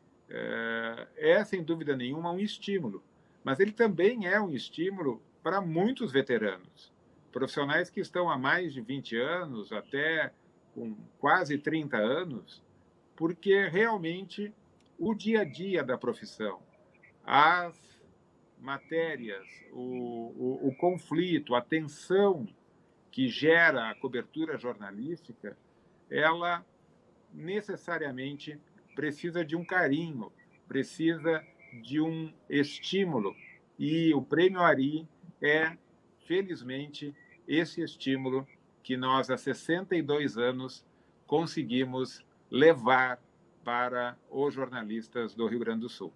é, é, sem dúvida nenhuma, um estímulo, mas ele também é um estímulo para muitos veteranos, profissionais que estão há mais de vinte anos, até com quase trinta anos, porque realmente o dia a dia da profissão, as matérias, o, o, o conflito, a tensão que gera a cobertura jornalística, ela necessariamente precisa de um carinho, precisa de um estímulo. E o Prêmio Ari é, felizmente, esse estímulo que nós, há sessenta e dois anos, conseguimos levar para os jornalistas do Rio Grande do Sul.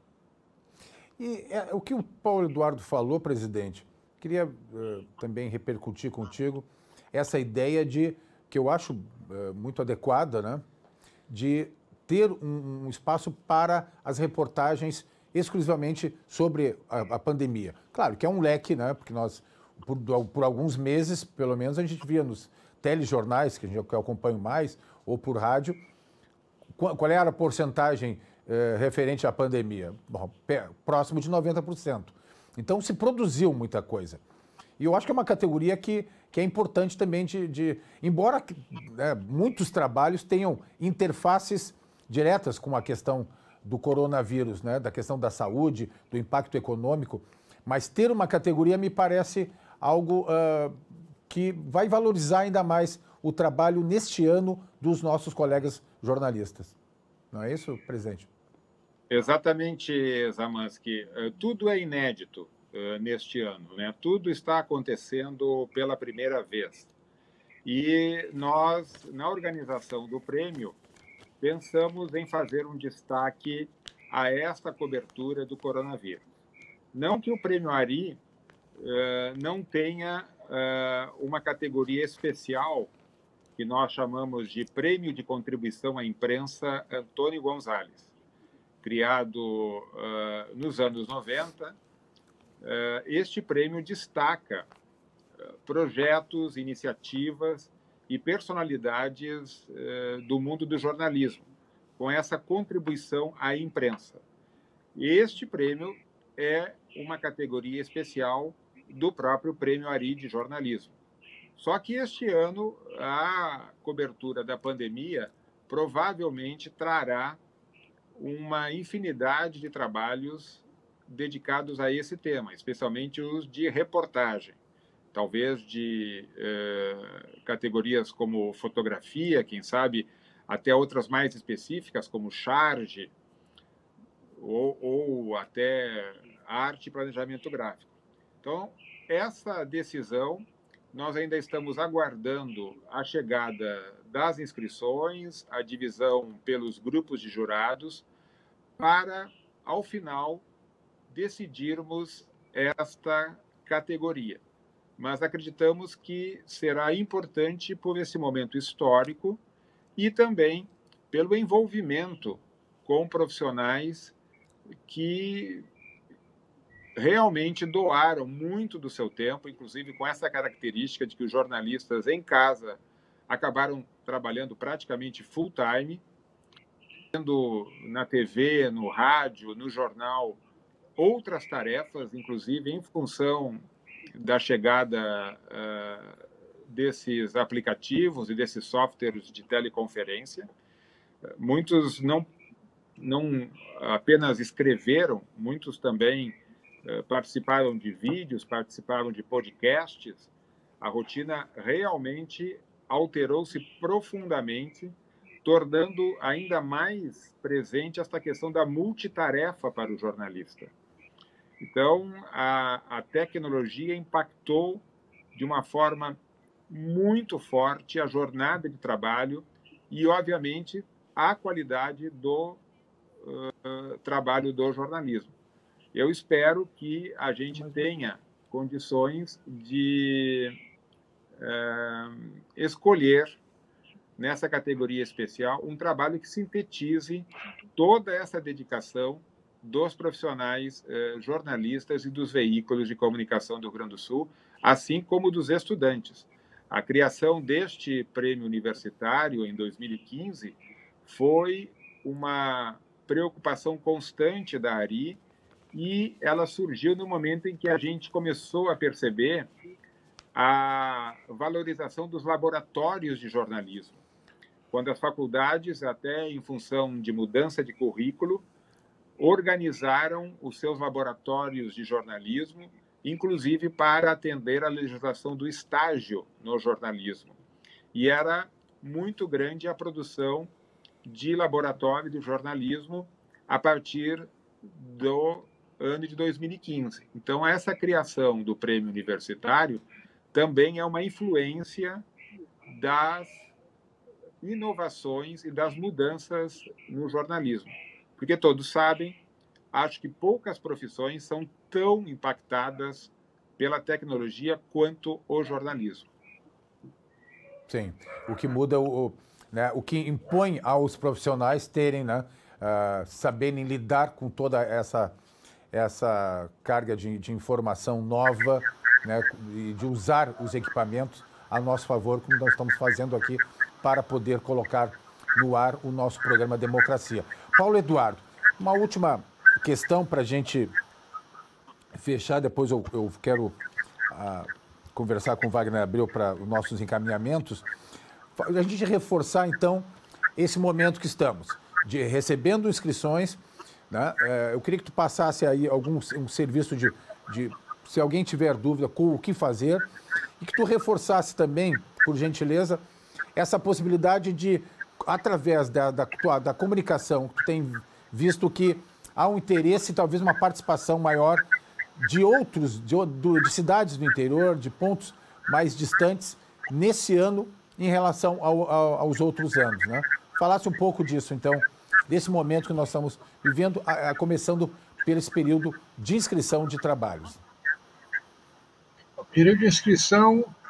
E é, o que o Paulo Eduardo falou, presidente, queria uh, também repercutir contigo essa ideia de, que eu acho uh, muito adequada, né, de ter um, um espaço para as reportagens exclusivamente sobre a, a pandemia. Claro que é um leque, né, porque nós, por, por alguns meses, pelo menos, a gente via nos telejornais, que a gente que eu acompanho mais, ou por rádio, qual, qual era a porcentagem eh, referente à pandemia? Bom, próximo de noventa por cento. Então, se produziu muita coisa. E eu acho que é uma categoria que, que é importante também de... de embora né, muitos trabalhos tenham interfaces diretas com a questão do coronavírus, né, da questão da saúde, do impacto econômico, mas ter uma categoria me parece algo uh, que vai valorizar ainda mais o trabalho neste ano dos nossos colegas jornalistas. Não é isso, presidente? Exatamente, Zamansky. Tudo é inédito uh, neste ano, né? Tudo está acontecendo pela primeira vez. E nós, na organização do prêmio, pensamos em fazer um destaque a esta cobertura do coronavírus. Não que o Prêmio Ari uh, não tenha uh, uma categoria especial que nós chamamos de Prêmio de Contribuição à Imprensa Antônio Gonzalez, criado uh, nos anos noventa. Uh, este prêmio destaca uh, projetos, iniciativas e personalidades uh, do mundo do jornalismo, com essa contribuição à imprensa. Este prêmio é uma categoria especial do próprio Prêmio Ari de Jornalismo. Só que este ano a cobertura da pandemia provavelmente trará uma infinidade de trabalhos dedicados a esse tema, especialmente os de reportagem, talvez de eh, categorias como fotografia, quem sabe até outras mais específicas, como charge, ou, ou até arte e planejamento gráfico. Então, essa decisão, nós ainda estamos aguardando a chegada das inscrições, a divisão pelos grupos de jurados, para, ao final, decidirmos esta categoria. Mas acreditamos que será importante por esse momento histórico e também pelo envolvimento com profissionais que realmente doaram muito do seu tempo, inclusive com essa característica de que os jornalistas em casa acabaram trabalhando praticamente full time, tendo na T V, no rádio, no jornal, outras tarefas, inclusive em função da chegada uh, desses aplicativos e desses softwares de teleconferência. Muitos não, não apenas escreveram, muitos também uh, participaram de vídeos, participaram de podcasts. A rotina realmente alterou-se profundamente, tornando ainda mais presente esta questão da multitarefa para o jornalista. Então, a, a tecnologia impactou de uma forma muito forte a jornada de trabalho e, obviamente, a qualidade do uh, trabalho do jornalismo. Eu espero que a gente tenha condições de uh, escolher, nessa categoria especial, um trabalho que sintetize toda essa dedicação dos profissionais eh, jornalistas e dos veículos de comunicação do Rio Grande do Sul, assim como dos estudantes. A criação deste prêmio universitário em dois mil e quinze foi uma preocupação constante da Ari e ela surgiu no momento em que a gente começou a perceber a valorização dos laboratórios de jornalismo, quando as faculdades, até em função de mudança de currículo, organizaram os seus laboratórios de jornalismo, inclusive para atender à legislação do estágio no jornalismo. E era muito grande a produção de laboratório de jornalismo a partir do ano de dois mil e quinze. Então, essa criação do prêmio universitário também é uma influência das inovações e das mudanças no jornalismo. Porque todos sabem, acho que poucas profissões são tão impactadas pela tecnologia quanto o jornalismo. Sim, o que muda, o, né, o que impõe aos profissionais terem, né, uh, saberem lidar com toda essa, essa carga de, de informação nova, né, e de usar os equipamentos a nosso favor, como nós estamos fazendo aqui, para poder colocar no ar o nosso programa Democracia. Paulo Eduardo, uma última questão para a gente fechar, depois eu, eu quero uh, conversar com o Wagner Abreu para os nossos encaminhamentos. A gente reforçar, então, esse momento que estamos, de recebendo inscrições, né? Eu queria que tu passasse aí algum um serviço de, de, se alguém tiver dúvida com o que fazer, e que tu reforçasse também, por gentileza, essa possibilidade de, através da, da, da comunicação, tu tem visto que há um interesse e talvez uma participação maior de outros, de, de cidades do interior, de pontos mais distantes, nesse ano em relação ao, ao, aos outros anos, né? Falasse um pouco disso, então, desse momento que nós estamos vivendo, a, a, começando pelo esse período de inscrição de trabalhos. O período de inscrição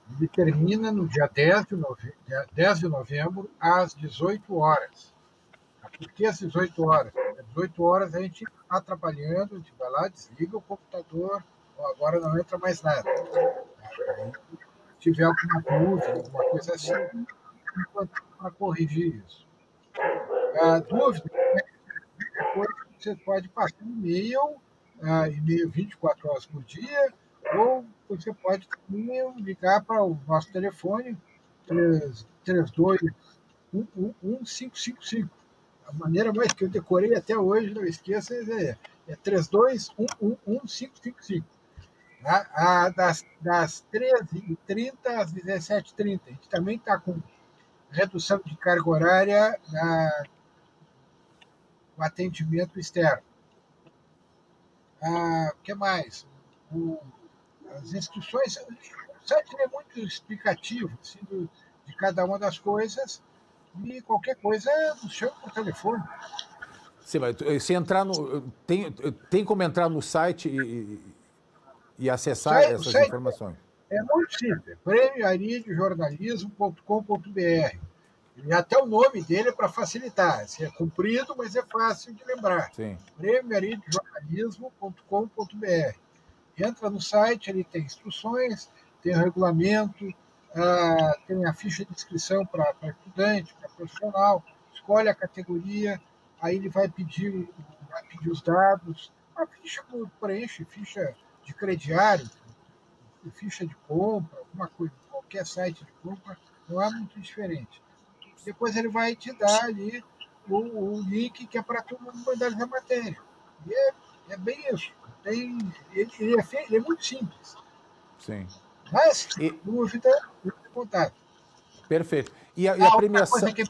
Ele termina no dia dez de novembro, dia dez de novembro às dezoito horas. Por que às dezoito horas? Às dezoito horas a gente está trabalhando, a gente vai lá, desliga o computador, agora não entra mais nada. Aí, se tiver alguma dúvida, alguma coisa assim, para corrigir isso. A dúvida é coisa que você pode passar um e-mail, uh, e-mail vinte e quatro horas por dia, ou você pode também ligar para o nosso telefone três três dois um um um cinco cinco cinco. A maneira mais que eu decorei até hoje, não esqueça, é, é três dois um um um cinco cinco cinco. A, a, das, das treze e trinta às dezessete e trinta. A gente também está com redução de carga horária na, no atendimento externo. O ah, que mais? O, as instruções, o site é muito explicativo assim, do, de cada uma das coisas, e qualquer coisa nos chama por telefone. Sim, mas se entrar no. Tem, tem como entrar no site e, e acessar site, essas informações? É, é muito simples. prêmio aridio jornalismo ponto com ponto br. E até o nome dele é para facilitar. Assim, é comprido, mas é fácil de lembrar. prêmio aridio jornalismo ponto com ponto br. Entra no site, ele tem instruções, tem o regulamento, ah, tem a ficha de inscrição para estudante, para profissional, escolhe a categoria, aí ele vai pedir, vai pedir os dados, a ficha preenche, ficha de crediário, ficha de compra, alguma coisa, qualquer site de compra, não é muito diferente. Depois ele vai te dar ali o, o link que é para tu mandar a matéria. E é, é bem isso. Tem, ele, ele, é feio, ele é muito simples. Sim. Mas, e... dúvida, contato. Perfeito. E a, e a ah, premiação... Que...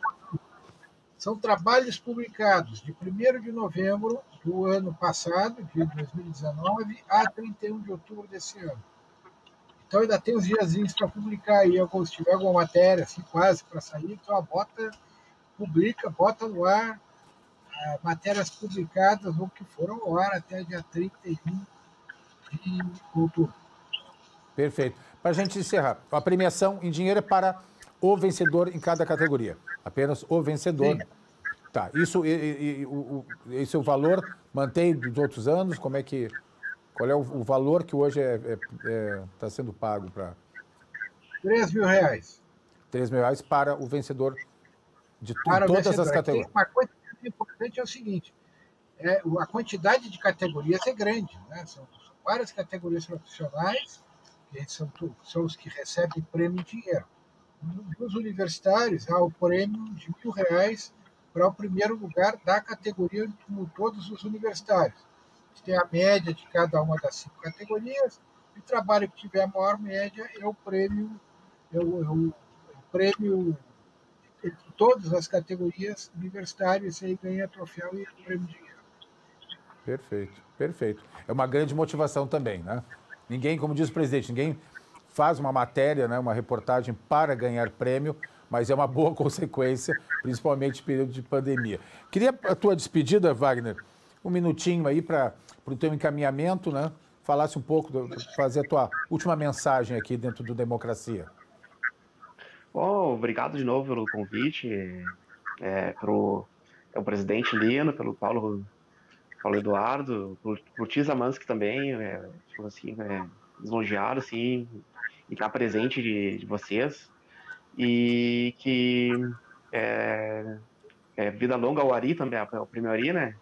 São trabalhos publicados de primeiro de novembro do ano passado, de dois mil e dezenove, a trinta e um de outubro desse ano. Então ainda tem uns diazinhos para publicar aí, se tiver alguma matéria assim, quase para sair, então bota, publica, bota no ar, ah, matérias publicadas ou que foram ao ar até dia trinta e um de outubro. Perfeito. Para a gente encerrar, a premiação em dinheiro é para o vencedor em cada categoria. Apenas o vencedor. Sim. Tá. Isso, e, e, e, o, esse é o valor, mantém dos outros anos? Como é que... Qual é o, o valor que hoje está é, é, é, sendo pago para... três mil reais. três mil reais para o vencedor de para todas vencedor. As categorias. Uma coisa importante é o seguinte, é, a quantidade de categorias é grande, né? São, são várias categorias profissionais, que são, são os que recebem prêmio em dinheiro. Nos universitários, há o prêmio de mil reais para o primeiro lugar da categoria, como todos os universitários. Tem a média de cada uma das cinco categorias, e o trabalho que tiver a maior média é o prêmio, é o, é o, é o prêmio de todas as categorias universitárias, e aí ganha troféu e prêmio de dinheiro. Perfeito, perfeito. É uma grande motivação também, né? Ninguém, como diz o presidente, ninguém faz uma matéria, né, uma reportagem para ganhar prêmio, mas é uma boa consequência, principalmente em período de pandemia. Queria a tua despedida, Wagner, um minutinho aí para o teu encaminhamento, né? Falasse um pouco, do, fazer a tua última mensagem aqui dentro do Democracia. Bom, obrigado de novo pelo convite, é, pro é, o presidente Lino, pelo Paulo, Paulo Eduardo, pro, pro Tisa Mansky também, é, tipo assim, é, lisonjeado, assim, e estar presente de, de vocês, e que é, é, vida longa ao Ari também, ao Prêmio Ari, né?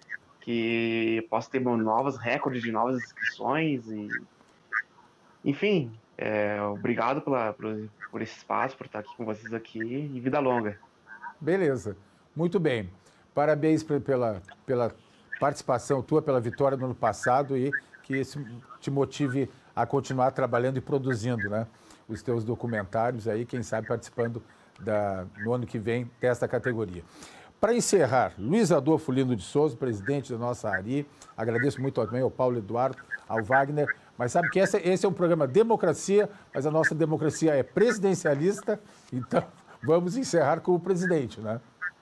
Que possa ter novos recordes de novas inscrições e, enfim, é, obrigado pela, por, por esse espaço, por estar aqui com vocês aqui e vida longa. Beleza, muito bem. Parabéns pela, pela participação tua, pela vitória no ano passado e que isso te motive a continuar trabalhando e produzindo, né, os teus documentários aí, quem sabe participando da, no ano que vem desta categoria. Para encerrar, Luiz Adolfo Lino de Souza, presidente da nossa Ari, agradeço muito também ao Paulo Eduardo, ao Wagner, mas sabe que esse, esse é um programa Democracia, mas a nossa democracia é presidencialista, então vamos encerrar com o presidente, né?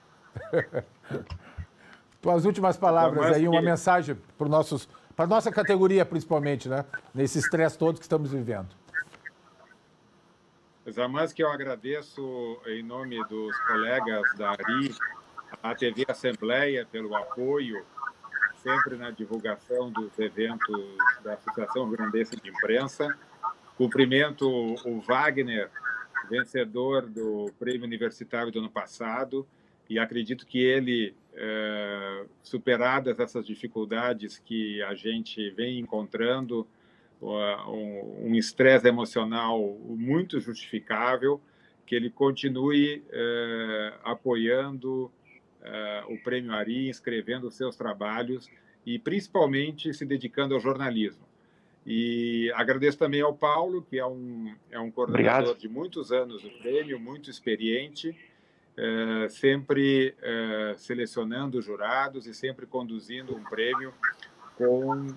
Tuas últimas palavras aí, uma mensagem para nossos, para a nossa categoria principalmente, né? Nesse estresse todo que estamos vivendo. Zamansky, eu agradeço em nome dos colegas da ARI, à T V Assembleia pelo apoio sempre na divulgação dos eventos da Associação Rio-Grandense de Imprensa. Cumprimento o Wagner, vencedor do Prêmio Universitário do ano passado, e acredito que ele, eh, superadas essas dificuldades que a gente vem encontrando, um estresse emocional muito justificável, que ele continue eh, apoiando eh, o Prêmio ARI, escrevendo os seus trabalhos e principalmente se dedicando ao jornalismo. E agradeço também ao Paulo, que é um, é um coordenador Obrigado. de muitos anos do prêmio, muito experiente, eh, sempre eh, selecionando jurados e sempre conduzindo um prêmio com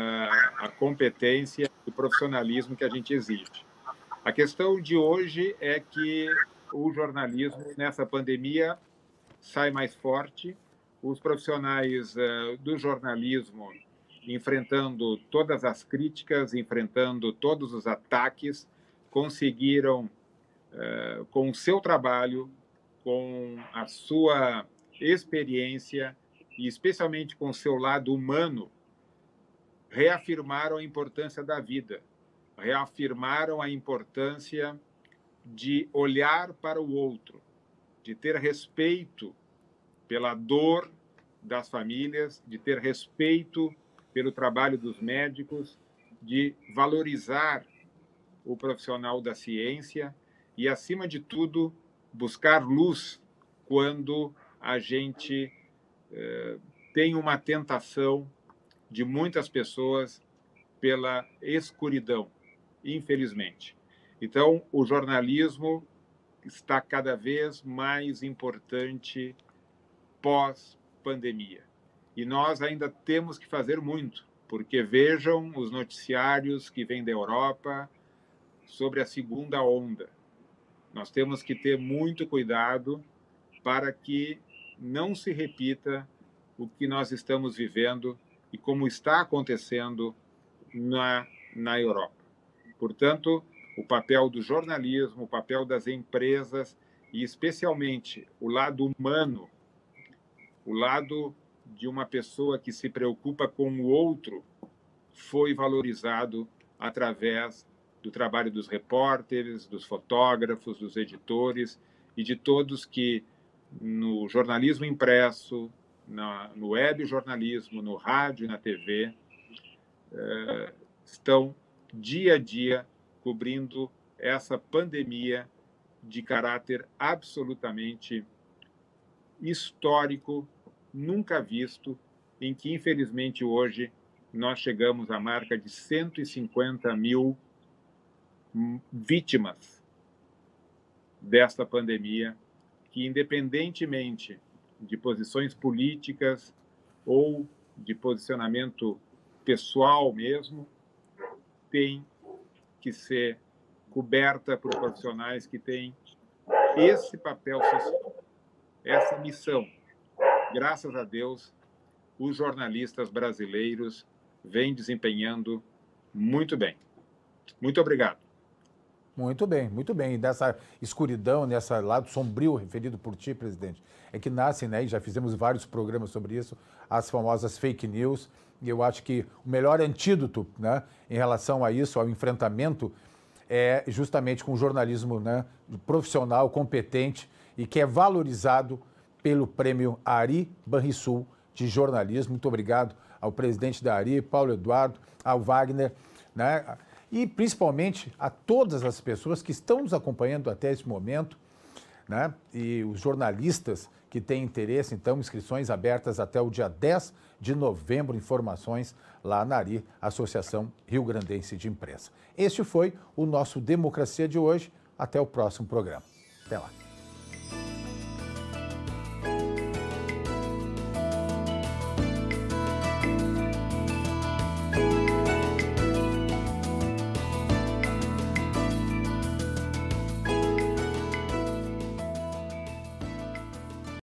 a competência e o profissionalismo que a gente exige. A questão de hoje é que o jornalismo, nessa pandemia, sai mais forte. Os profissionais uh, do jornalismo enfrentando todas as críticas, enfrentando todos os ataques, conseguiram, uh, com o seu trabalho, com a sua experiência e especialmente com o seu lado humano, reafirmaram a importância da vida, reafirmaram a importância de olhar para o outro, de ter respeito pela dor das famílias, de ter respeito pelo trabalho dos médicos, de valorizar o profissional da ciência e, acima de tudo, buscar luz quando a gente eh, tem uma tentação de muitas pessoas pela escuridão, infelizmente. Então, o jornalismo está cada vez mais importante pós-pandemia. E nós ainda temos que fazer muito, porque vejam os noticiários que vêm da Europa sobre a segunda onda. Nós temos que ter muito cuidado para que não se repita o que nós estamos vivendo e como está acontecendo na, na Europa. Portanto, o papel do jornalismo, o papel das empresas e, especialmente, o lado humano, o lado de uma pessoa que se preocupa com o outro, foi valorizado através do trabalho dos repórteres, dos fotógrafos, dos editores e de todos que, no jornalismo impresso, Na, no web jornalismo, no rádio e na T V, eh, estão dia a dia cobrindo essa pandemia de caráter absolutamente histórico, nunca visto, em que, infelizmente, hoje nós chegamos à marca de cento e cinquenta mil vítimas desta pandemia, que, independentemente de posições políticas ou de posicionamento pessoal mesmo, tem que ser coberta por profissionais que têm esse papel social, essa missão. Graças a Deus, os jornalistas brasileiros vêm desempenhando muito bem. Muito obrigado. Muito bem, muito bem. E dessa escuridão, nesse lado sombrio referido por ti, presidente, é que nascem, né, e já fizemos vários programas sobre isso, as famosas fake news. E eu acho que o melhor antídoto, né, em relação a isso, ao enfrentamento, é justamente com o jornalismo, né, profissional, competente e que é valorizado pelo prêmio ARI Banrisul de jornalismo. Muito obrigado ao presidente da ARI, Paulo Eduardo, ao Wagner, né? E principalmente a todas as pessoas que estão nos acompanhando até esse momento, né? E os jornalistas que têm interesse, então, inscrições abertas até o dia dez de novembro, informações lá na ARI, Associação Rio-Grandense de Imprensa. Este foi o nosso Democracia de hoje. Até o próximo programa. Até lá.